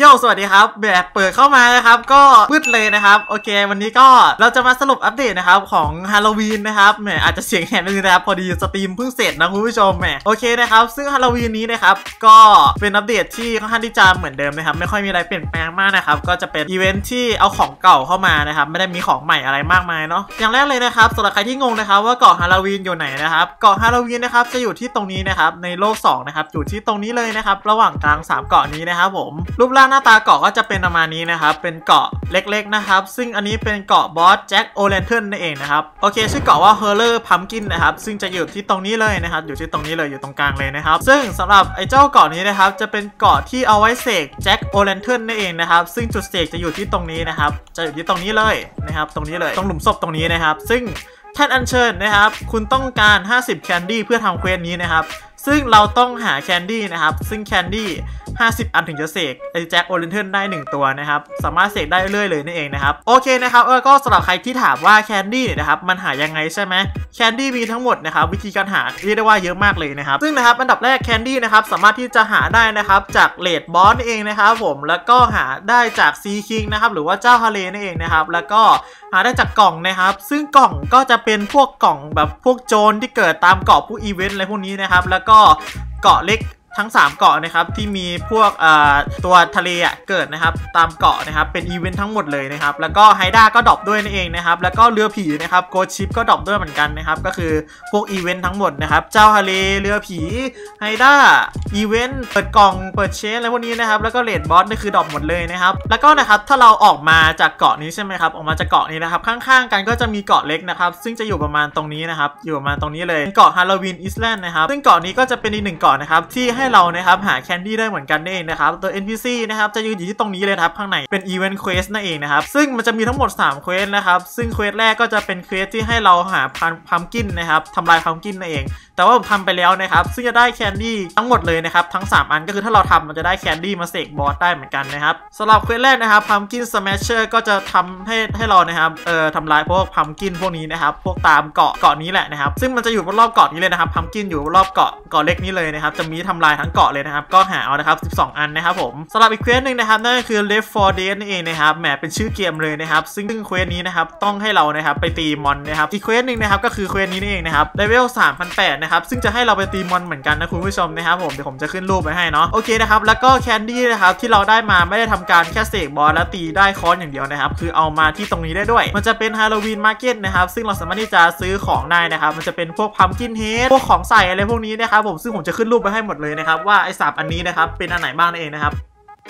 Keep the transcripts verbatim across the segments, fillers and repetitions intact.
โย่สวัสดีครับแบบเปิดเข้ามานะครับก็มืดเลยนะครับโอเควันนี้ก็เราจะมาสรุปอัปเดตนะครับของฮาโลวีนนะครับแหมอาจจะเสียงแหบนิดนึงนะครับพอดีสตรีมเพิ่งเสร็จนะคุณผู้ชมแหมโอเคนะครับซึ่งฮาโลวีนนี้นะครับก็เป็นอัปเดตที่ค่อนข้างที่จะเหมือนเดิมนะครับไม่ค่อยมีอะไรเปลี่ยนแปลงมากนะครับก็จะเป็นอีเวนท์ที่เอาของเก่าเข้ามานะครับไม่ได้มีของใหม่อะไรมากมายเนาะอย่างแรกเลยนะครับสำหรับใครที่งงนะครับว่าเกาะฮาโลวีนอยู่ไหนนะครับเกาะฮาโลวีนนะครับจะอยู่ที่ตรงนี้นะครับในโลกสองนะครับอยู่ที่ตรงนี้เลยนะครับระหว่างกลางสามเกาะนี้นะครับผมรูปร่างหน้าตาเกาะก็จะเป็นประมาณนี้นะครับเป็นเกาะเล็กๆนะครับซึ่งอันนี้เป็นเกาะบอสแจ็คโอแลนเทิร์นนั่นเองนะครับโอเคชื่อเกาะว่าเฮอร์เลอร์พัมกินนะครับซึ่งจะอยู่ที่ตรงนี้เลยนะครับอยู่ที่ตรงนี้เลยอยู่ตรงกลางเลยนะครับซึ่งสำหรับไอ้เจ้าเกาะนี้นะครับจะเป็นเกาะที่เอาไว้เสกแจ็คโอแลนเทิร์นนั่นเองนะครับซึ่งจุดเสกจะอยู่ที่ตรงนี้นะครับจะอยู่ที่ตรงนี้เลยนะครับตรงนี้เลยตรงหลุมศพตรงนี้นะครับซึ่งแท่นอัญเชิญนะครับคุณต้องการห้าสิบแคนดี้เพื่อทำเควสนี้นะครับซึ่งเราต้องหาแคนดี้นะครับซึ่งแคนดี้ห้าสิบอันถึงจะเสกไอ้แจ็คโอเลนเทิร์นได้หนึ่งตัวนะครับสามารถเสกได้เรื่อยเลยนั่นเองนะครับโอเคนะครับแล้วก็สำหรับใครที่ถามว่าแคนดี้นะครับมันหายังไงใช่ไหมแคนดี้มีทั้งหมดนะครับวิธีการหาเรียกได้ว่าเยอะมากเลยนะครับซึ่งนะครับอันดับแรกแคนดี้นะครับสามารถที่จะหาได้นะครับจากเลดบอสเองนะครับผมแล้วก็หาได้จากซีคิงนะครับหรือว่าเจ้าทะเลนั่นเองนะครับแล้วก็หาได้จากกล่องนะครับซึ่งกล่องก็จะเป็นพวกกล่องแบบพวกโจรที่เกิดตามเกาะพวกอีเวนต์อะไรพวกนี้นะครับแล้วก็เกาะเล็กทั้งสามเกาะนะครับที่มีพวกตัวทะเลอ่ะเกิดนะครับตามเกาะนะครับเป็นอีเวนต์ทั้งหมดเลยนะครับแล้วก็ไฮด้าก็ดรอปด้วยนั่นเองนะครับแล้วก็เรือผีนะครับโกชิปก็ดรอปด้วยเหมือนกันนะครับก็คือพวกอีเวนต์ทั้งหมดนะครับเจ้าทะเลเรือผีไฮด้าอีเวนต์เปิดกล่องเปิดเชนอะไรพวกนี้นะครับแล้วก็เลดบอสนี่คือดรอปหมดเลยนะครับแล้วก็นะครับถ้าเราออกมาจากเกาะนี้ใช่ไหมครับออกมาจากเกาะนี้นะครับข้างๆกันก็จะมีเกาะเล็กนะครับซึ่งจะอยู่ประมาณตรงนี้นะครับอยู่ประมาณตรงนี้เลยเกาะฮาโลวีนอิสแลนด์นะครับซึ่งเกาะนี้ก็จะเป็นอีกหนึ่งเกาะนะครับที่ให้เรานะครับหาแคนดี้ได้เหมือนกันเองนะครับตัว เอ็น พี ซี นะครับจะยืนอยู่ที่ตรงนี้เลยครับข้างในเป็นอีเวนต์เควสนั่นเองนะครับซึ่งมันจะมีทั้งหมดสามเควสนะครับซึ่งเควสแรกก็จะเป็นเควสที่ให้เราหาพัมกินนะครับทำลายพัมกินนั่นเองแต่ว่าผมทำไปแล้วนะครับซึ่งจะได้แคนดี้ทั้งหมดเลยนะครับทั้งสามอันก็คือถ้าเราทำมันจะได้แคนดี้มาเสกบอสได้เหมือนกันนะครับสำหรับเควสแรกนะครับพัมกินสแมชเชอร์ก็จะทำให้ให้เรานะครับเอ่อทำลายพวกพัมกินพวกนี้นะครับพวกตามเกาะเกาะนี้แหละนะครับซึ่งมันจะอยู่รอบเกาะนี้เลยนะครับพัมกินอยู่รอบเกาะเกาะเล็กนี้เลยนะครับจะมีทำลายทั้งเกาะเลยนะครับก็หาเอานะครับสิบสองอันนะครับผมสำหรับอีกเควสหนึ่งนะครับนั่นก็คือ Left โฟร์ Dead นั่นเองนะครับแหมเป็นชื่อเกมเลยนะครับซึ่งเควสนี้นะครับต้องให้เรานะครับไปตีมอนนะครับอีกเควสหนึ่งนะครับก็คือเควสนี้นี่เองนะครับเลเวล สามพันแปดร้อย นะครับซึ่งจะให้เราไปตีมอนเหมือนกันนะคุณผู้ชมนะครับผมเดี๋ยวผมจะขึ้นรูปไว้ให้เนาะโอเคนะครับแล้วก็แคนดี้นะครับที่เราได้มาไม่ได้ทำการแค่เสกบอสแล้วตีได้ค้อนอย่างเดียวนะครับคือเอามาที่ตรงนี้ได้ด้วยมันจะเป็นฮาโลวีนมาร์เก็ตนะครับซึ่งเราสามารถที่จะซื้อของได้นะครับมันจะเป็นพวกพัมกินเฮดพวกของใส่อะไรพวกนี้นะครับผมซึ่งผมจะขึ้นรูปไว้ให้หมดเลยนะครับว่าไอ้สามอันนี้นะครับเป็นอันไหนบ้างนั่นเองนะครับ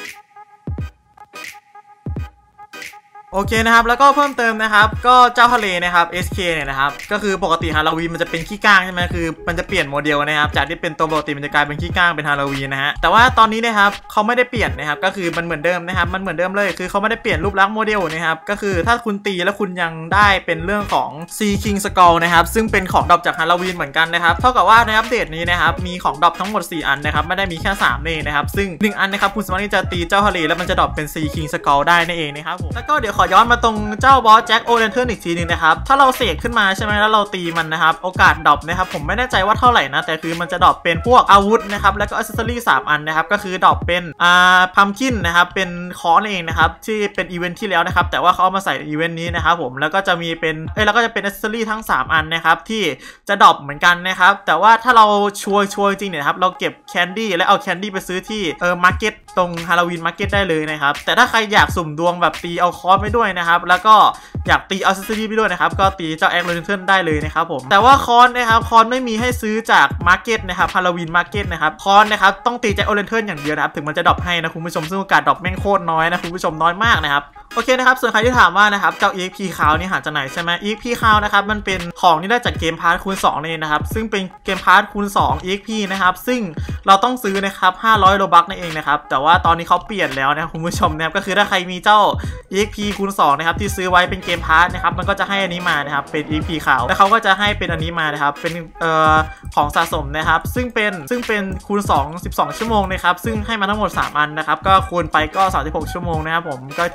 โอเคนะครับแล้วก็เพิ่มเติมนะครับก็เจ้าทะเลนะครับ เอส เค เนี่ยนะครับก็คือปกติฮาโลวีนมันจะเป็นขี้ก้างใช่ไหมคือมันจะเปลี่ยนโมเดลนะครับจากที่เป็นตัวปกติมันจะกลายเป็นขี้ก้างเป็นฮาโลวีนนะฮะแต่ว่าตอนนี้นะครับเขาไม่ได้เปลี่ยนนะครับก็คือมันเหมือนเดิมนะครับมันเหมือนเดิมเลยคือเขาไม่ได้เปลี่ยนรูปลักษณ์โมเดลนะครับก็คือถ้าคุณตีแล้วคุณยังได้เป็นเรื่องของ ซี King Skull นะครับซึ่งเป็นของดรอปจากฮาโลวีนเหมือนกันนะครับเท่ากับว่าในอัปเดตนี้นะครับมีของดรอปทั้งหมดสี่อันนะครับไม่ได้มีแค่สามนี่นะครับซึ่งหนึ่งอันนะครับคุณสามารถที่จะตีเจ้าทะเลแล้วมันจะดรอปเป็น ซี King Skull ได้นั่นเองนะครับผมแล้วก็เดี๋ยวขอย้อนมาตรงเจ้าบอสแจ็คโอแลนเทิร์นอีกทีนึงนะครับถ้าเราเสกขึ้นมาใช่ไหมแล้วเราตีมันนะครับโอกาสดรอปนะครับผมไม่แน่ใจว่าเท่าไหร่นะแต่คือมันจะดรอปเป็นพวกอาวุธนะครับแล้วก็อิสเซอรี่สามอันนะครับก็คือดรอปเป็นอ่าพัมกินนะครับเป็นคอนเองนะครับที่เป็นอีเวนท์ที่แล้วนะครับแต่ว่าเขาเอามาใส่อีเวนท์นี้นะครับผมแล้วก็จะมีเป็นเอ้ยแล้วก็จะเป็นอิสเซอรี่ทั้งสามอันนะครับที่จะดรอปเหมือนกันนะครับแต่ว่าถ้าเราชัวร์ชัวร์จริงเนี่ยครับเราเก็บแคนดี้แล้วเอาแคนดี้ไปซื้อที่เออมาร์เก็ตตรงฮาโลวีนมาร์เก็ตได้เลยนะครับแต่ถ้าใครอยากสุ่มดวงแบบตีเอาคอนไปด้วยนะครับแล้วก็อยากตีเอาซิสตี้ไปด้วยนะครับก็ตีเจ้าแอคโรนิเทิร์นได้เลยนะครับผมแต่ว่าคอนนะครับคอนไม่มีให้ซื้อจากมาร์เก็ตนะครับฮาโลวีนมาร์เก็ตนะครับคอนนะครับต้องตีแจ็คโอเลนเทิร์นอย่างเดียวนะครับถึงมันจะดรอปให้นะคุณผู้ชมซึ่งโอกาสดรอปแม่งโคตรน้อยนะคุณผู้ชมน้อยมากนะครับโอเคนะครับส่วนใครที่ถามว่านะครับเจ้า อี เอ็กซ์ พี คาวนี่หาจากไหนใช่ไหม อี เอ็กซ์ พี คาวนะครับมันเป็นของที่ได้จากเกมพาร์ทคูณสองนี่นะครับซึ่งเป็นเกมพาร์ทคูณสอง อี เอ็กซ์ พี นะครับซึ่งเราต้องซื้อนะครับห้าร้อยโลบัคนั่นเองนะครับแต่ว่าตอนนี้เขาเปลี่ยนแล้วนะคุณผู้ชมนะครับก็คือถ้าใครมีเจ้า อี เอ็กซ์ พี คูณสองนะครับที่ซื้อไว้เป็นเกมพาร์ทนะครับมันก็จะให้อันนี้มานะครับเป็น อี เอ็กซ์ พี คาวแล้วเขาก็จะให้เป็นอันนี้มานะครับเป็นเอ่อของสะสมนะครับซึ่งเป็นซึ่งเป็นคูณสอง สิบสองชั่วโมงนะครับซึ่งให้มาทั้งหมดสามอันนะครับก็คูณไปก็สามสิบหกชั่วโมงนะครับผมก็ถือว่าเยอะอยู่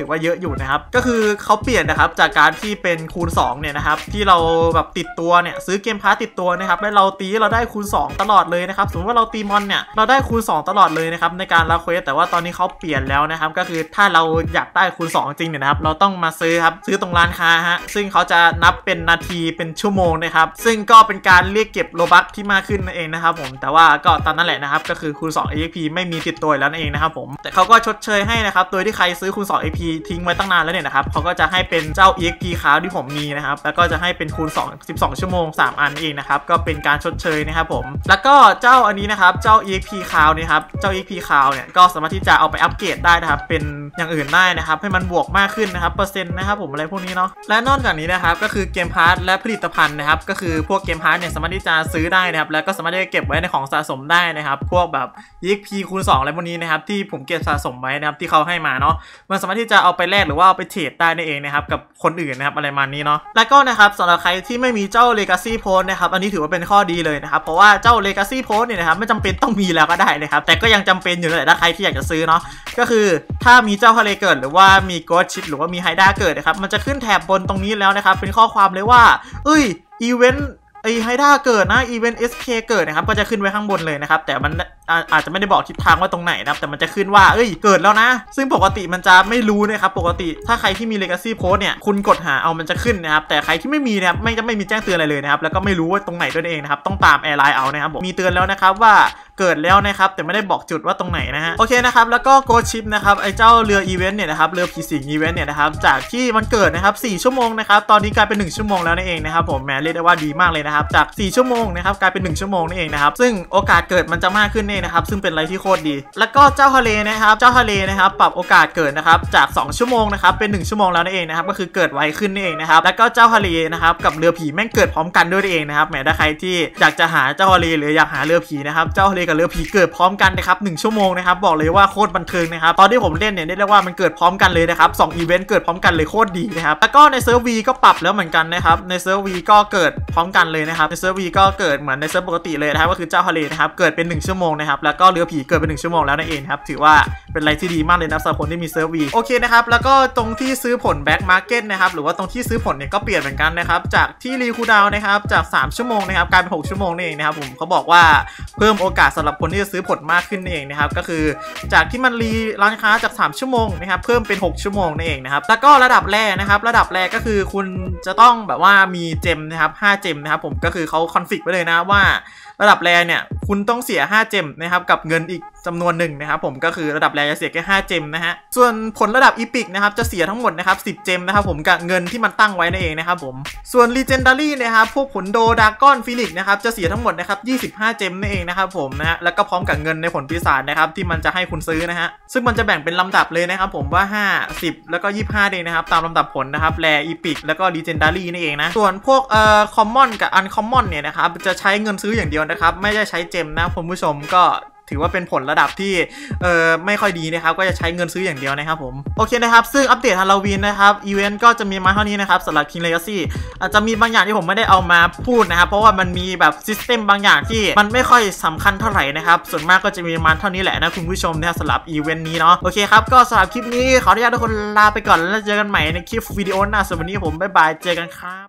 อยู่นะครับก็คือเขาเปลี่ยนนะครับจากการที่เป็นคูณสองเนี่ยนะครับที่เราแบบติดตัวเนี่ยซื้อเกมพาร์ตติดตัวนะครับแล้วเราตีเราได้คูณสองตลอดเลยนะครับสมมติว่าเราตีมอนเนี่ยเราได้คูณสองตลอดเลยนะครับในการรับเควสแต่ว่าตอนนี้เขาเปลี่ยนแล้วนะครับก็คือถ้าเราอยากได้คูณสองจริงเนี่ยนะครับเราต้องมาซื้อครับซื้อตรงร้านค้าฮะซึ่งเขาจะนับเป็นนาทีเป็นชั่วโมงนะครับซึ่งก็เป็นการเรียกเก็บโลบัคที่มากขึ้นนั่นเองนะครับผมแต่ว่าก็ตามนั้นแหละนะครับก็คือคูณสอง เอ็กซ์ พี ไม่มีติดตัวแล้วนั่นเองนะครับผมแต่เขาก็ชดเชยให้นะครับโดยที่ใครซื้อคูณสอง เอ็กซ์ พี ทิ้งไว้ตั้งนานแล้วเนี่ยนะครับเขาก็จะให้เป็นเจ้า อี เอ็กซ์ พี ขาวที่ผมมีนะครับแล้วก็จะให้เป็นคูณสอง สิบสองชั่วโมงสามอันเองนะครับก็เป็นการชดเชยนะครับผมแล้วก็เจ้าอันนี้นะครับเจ้า อี เอ็กซ์ พี ขาวนี่ครับเจ้า อี เอ็กซ์ พี ขาวเนี่ยก็สามารถที่จะเอาไปอัปเกรดได้นะครับเป็นอย่างอื่นได้นะครับให้มันบวกมากขึ้นนะครับเปอร์เซ็นต์นะครับผมอะไรพวกนี้เนาะและนอกจากนี้นะครับก็คือเกมพาร์ทและผลิตภัณฑ์นะครับก็คือพวกเกมพาร์ทเนี่ยสามารถที่จะซื้อได้นะครับแล้วก็สามารถที่จะเก็บไว้ในของสะสมได้นะครับพวกแบบ อี เอ็กซ์ พี คูณสองอะไรพวกนี้นะครับที่ผมเก็บสะสมไว้นะครับที่เขาให้มาเนาะมันสามารถที่จะเอาไปแลกหรือว่าเอาไปเทรดได้นั่นเองนะครับกับคนอื่นนะครับอะไรมานี้เนาะแล้วก็นะครับสำหรับใครที่ไม่มีเจ้า Legacy Post นะครับอันนี้ถือว่าเป็นข้อดีเลยนะครับเพราะว่าเจ้า Legacy Post เนี่ยนะครับไม่จำเป็นต้องมีแล้วก็ได้นะครับแต่ก็ยังจำเป็นอยู่เลยถ้าใครที่อยากจะซื้อเนาะก็คือถ้ามีเจ้าทะเลเกิดหรือว่ามี Ghost Ship หรือว่ามีไฮด้าเกิดนะครับมันจะขึ้นแถบบนตรงนี้แล้วนะครับเป็นข้อความเลยว่าเอ้ยอีเวนต์ไอไฮด้าเกิดนะอีเวนต์ เอส เค เกิดนะครับก็จะขึ้นไว้ข้างบนเลยนะครับแต่มันอาจจะไม่ได้บอกทิศทางว่าตรงไหนนะครับแต่มันจะขึ้นว่าเอ้ยเกิดแล้วนะซึ่งปกติมันจะไม่รู้นะครับปกติถ้าใครที่มี Legacy Post เนี่ยคุณกดหาเอามันจะขึ้นนะครับแต่ใครที่ไม่มีนะครับไม่จะไม่มีแจ้งเตือนอะไรเลยนะครับแล้วก็ไม่รู้ว่าตรงไหนด้วยเองนะครับต้องตามแอร์ไลน์เอานะครับมีเตือนแล้วนะครับว่าเกิดแล้วนะครับแต่ไม่ได้บอกจุดว่าตรงไหนนะฮะโอเคนะครับแล้วก็ Ghost Ship นะครับไอเจ้าเรืออีเวนต์เนี่ยนะครับเรือผีสิงอีเวนต์เนี่ยนะครับจากที่มันเกิดนะครับสี่ชั่วโมงนะครับตอนนี้กลายเป็นหนึ่งชั่วโมงแล้วนั่นเองนะครับผมแหมเรียกได้ว่าดีมากเลยนะครับจากสี่ชั่วโมงนะครับกลายเป็นหนึ่งชั่วโมงนั่นเองนะครับซึ่งโอกาสเกิดมันจะมากขึ้นเองนะครับซึ่งเป็นอะไรที่โคตรดีแล้วก็เจ้าทะเลนะครับเจ้าทะเลนะครับปรับโอกาสเกิดนะครับจากสองชั่วโมงนะครับเป็นหนึ่งชั่วโมงแล้วนั่นเองนะครับก็คือเกิดไวขึ้นนั่นเองนะครับแล้วก็เจ้าทะเลนะครับกับเรือผีแม่งเกิดพร้อมกันด้วยนั่นเองนะครับแหมถ้าใครที่อยากจะหาเจ้าทะเลหรืออยากหาเรือผีนะครับเจ้าทะเลกับเรือผีเกิดพร้อมกันนะครับหนึ่งชั่วโมงนะครับบอกเลยว่าโคตรบันเทิงนะครับตอนที่ผมเล่นเนี่ยเรียกว่ามันเกิดพร้อมกันเลยนะครับสองอีเวนต์เกิดพร้อมกันเลยโคตรดีนะครับแล้วก็ในเซิร์ฟวีก็ปรับแล้วเหมือนกันนะครับในเซิร์ฟวีก็เกิดพร้อมกันเลยนะครับในเซิร์ฟวีก็เกิดเหมือนในเซิร์ฟปกติเลยนะครับก็คือเจ้าทะเลนะครับเกิดเป็นหนึ่งชั่วโมงนะครับแล้วก็เรือผีเกิดเป็นหนึ่งชั่วโมงแล้วนั่นเองครับถือว่าเป็นอะไรที่ดีมากเลยนะสำหรับคนที่มีเซิร์ฟวีโอเคนะครับแล้วก็ตรงที่ซื้อผลแบ็กมาร์เก็ตนะครับหรือว่าตรงที่ซื้อผลเนี่ยก็เปลี่ยนเหมือนกันนะครับจากที่รีคูลดาวน์นะครับจากสามชั่วโมงนะครับกลายเป็นหกชั่วโมงนั่นเองนะครับผมเขาบอกว่าเพิ่มโอกาสสำหรับคนที่จะซื้อผลมากขึ้นนั่นเองนะครับก็คือจากที่มันรีร้านค้าจากสามชั่วโมงนะครับเพิ่มเป็นหกชั่วโมงนั่นเองนะครับแล้วก็ระดับแรกนะครับระดับแรกก็คือคุณจะต้องแบบว่ามีเจมนะครับห้าเจมนะครับผมก็คือเขาคอนฟิกไว้เลยนะว่าระดับแรกเนี่ยคุณต้องเสียห้าเจมนะครับกับเงินอีกจำนวนหนึ่งนะครับผมก็คือระดับแรกจะเสียแค่ห้าเจมนะฮะส่วนผลระดับอีพิกนะครับจะเสียทั้งหมดนะครับสิบเจมนะครับผมกับเงินที่มันตั้งไว้นั่นเองนะครับผมส่วน Legendary นะครับพวกผลโดดากอนฟินิกนะครับจะเสียทั้งหมดนะครับยี่สิบห้าเจมนั่นเองนะครับผมนะฮะแล้วก็พร้อมกับเงินในผลปีศาจนะครับที่มันจะให้คุณซื้อนะฮะซึ่งมันจะแบ่งเป็นลำดับเลยนะครับผมว่าห้า สิบแล้วก็ยี่สิบห้าเองนะครับตามลำดับผลนะครับแรอีพิกแล้วก็ Legendary นี่เองนะส่วนพวกเอ่อ Common กับ Uncommon เนี่ยนะครับจะใช้เงินซื้ออย่างเดียวนะครับไม่ได้ใช้เจมนะคุณผู้ชมก็ถือว่าเป็นผลระดับที่เอ่อไม่ค่อยดีนะครับก็จะใช้เงินซื้ออย่างเดียวนะครับผมโอเคนะครับซึ่งอัปเดตฮาโลวีนนะครับอีเวนต์ก็จะมีมาเท่านี้นะครับสำหรับ King Legacy อาจจะมีบางอย่างที่ผมไม่ได้เอามาพูดนะครับเพราะว่ามันมีแบบซิสเต็มบางอย่างที่มันไม่ค่อยสำคัญเท่าไหร่นะครับส่วนมากก็จะมีมาเท่านี้แหละนะคุณผู้ชมนะครับสำหรับอีเวนต์นี้เนาะโอเคครับก็สำหรับคลิปนี้ขออนุญาตทุกคนลาไปก่อนแล้วเจอกันใหม่ในคลิปวิดีโอหน้าสำหรับวันนี้ผมบ๊ายบายเจอกันครับ